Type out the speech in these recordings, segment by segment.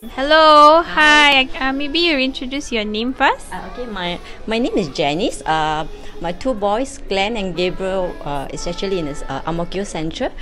Hello, hi. Maybe you introduce your name first. Okay, my name is Janice. My two boys, Glenn and Gabriel, is actually in this Ang Mo Kio Central.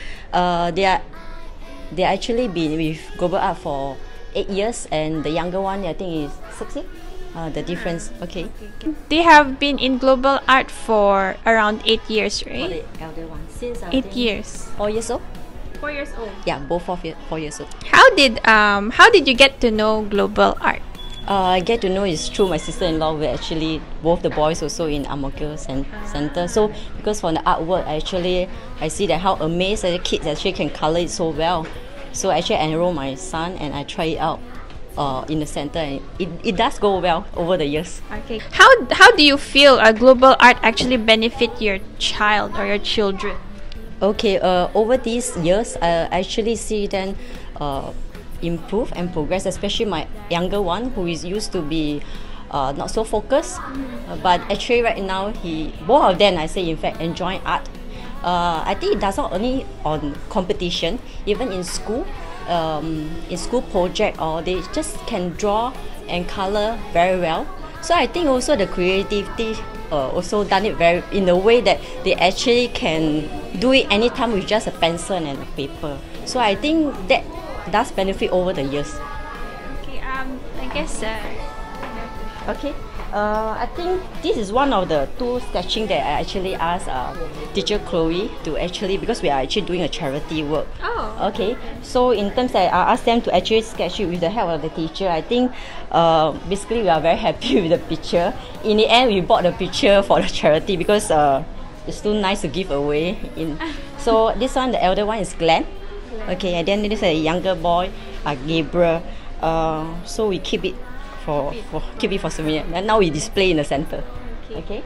They actually been with Global Art for 8 years, and the younger one I think is 6 years. The difference, okay. They have been in global art for around 8 years, For right? the elder one, since 8 years. 4 years old. 4 years old. Yeah, both 4 years old. How did you get to know global art? I get to know it's through my sister-in-law. We're actually both the boys also in Ang Mo Kio Center. So because from the artwork, I see that how amazed that the kids actually can color it so well. So actually I enroll my son and I try it out in the center, and it does go well over the years. Okay. How do you feel global art actually benefit your child or your children? Okay, over these years, I actually see them improve and progress, especially my younger one who is used to be not so focused. But actually right now, both of them, I say in fact, enjoy art. I think it does not only on competition, even in school project, or they just can draw and color very well. So I think also the creativity also done it very in a way that they actually can do it anytime with just a pencil and a paper. So I think that does benefit over the years. Okay. I guess. Okay. I think this is one of the two sketching that I actually asked teacher Chloe to actually, because we are actually doing a charity work. Oh. Okay. So in terms that I asked them to actually sketch it with the help of the teacher, I think basically we are very happy with the picture. In the end, we bought the picture for the charity because it's too nice to give away. So this one, the elder one is Glenn. Okay, and then this is a younger boy, Gabriel. So we keep it for souvenir. And now we display in the center. Okay.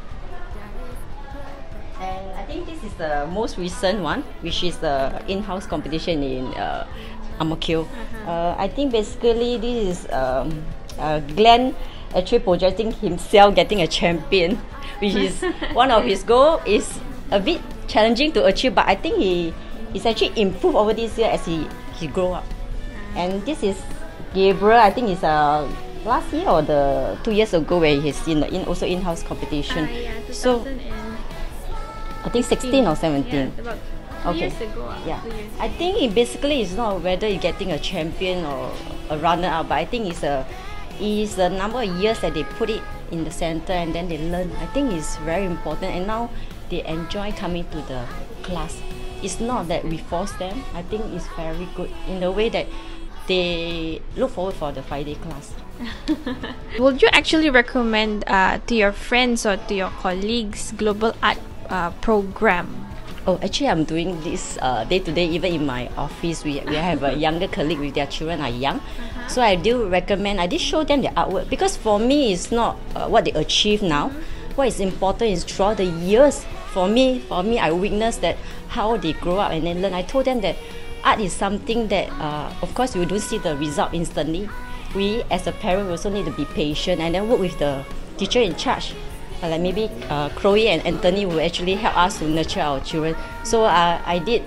And I think this is the most recent one, which is the in-house competition in Ang Mo Kio. I think basically this is Glenn actually projecting himself getting a champion, which is one of his goals. Is a bit challenging to achieve, but I think he's actually improved over this year as he grow up. And this is Gabriel. I think it's last year or the 2 years ago where he's also in-house competition. Yeah, so I think 16 or 17. Yeah, about 2 years ago. Yeah, 2 years. I think it basically is not whether you're getting a champion or a runner-up, but I think it's the number of years that they put it in the center and then they learn. I think it's very important, and now they enjoy coming to the class. It's not that we force them. I think it's very good in the way that they look forward for the Friday class. Would you actually recommend to your friends or to your colleagues global art program? Oh, actually, I'm doing this day to day. Even in my office, we have a younger colleague with their children are young, so I do recommend. I did show them the artwork because for me, it's not what they achieve now. What is important is throughout the years. For me, I witnessed that how they grow up and then learn. I told them that art is something that, of course, we don't see the result instantly. We, as a parent, also need to be patient and then work with the teacher in charge. Like maybe Chloe and Anthony will actually help us to nurture our children. So I did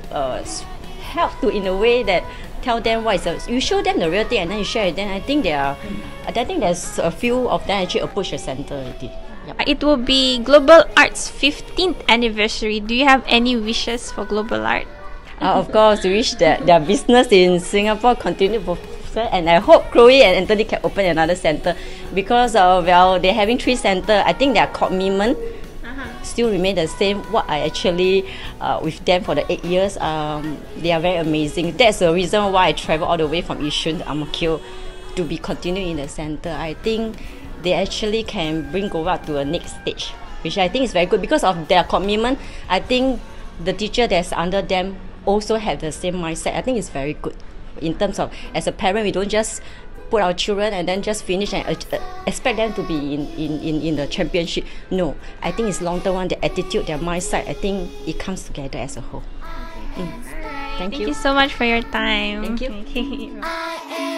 help to, in a way, that tell them what is you show them the real thing and then you share it. Then I think there's a few of them actually approach the center already. Yep. It will be Global Art's 15th anniversary. Do you have any wishes for Global Art? Of course, we wish that their business in Singapore continue to prosper, and I hope Chloe and Anthony can open another center because they're having 3 centers. I think their commitment still remain the same. What I actually with them for the 8 years, they are very amazing. That's the reason why I travel all the way from Yishun to Ang Mo Kio to be continuing in the center. I think they actually can bring Global to a next stage, which I think is very good because of their commitment. I think the teacher that's under them also have the same mindset. I think it's very good in terms of, as a parent, we don't just put our children and then just finish and expect them to be in the championship. No, I think it's long term one, their attitude, their mindset. I think it comes together as a whole. Thank you so much for your time. Thank you.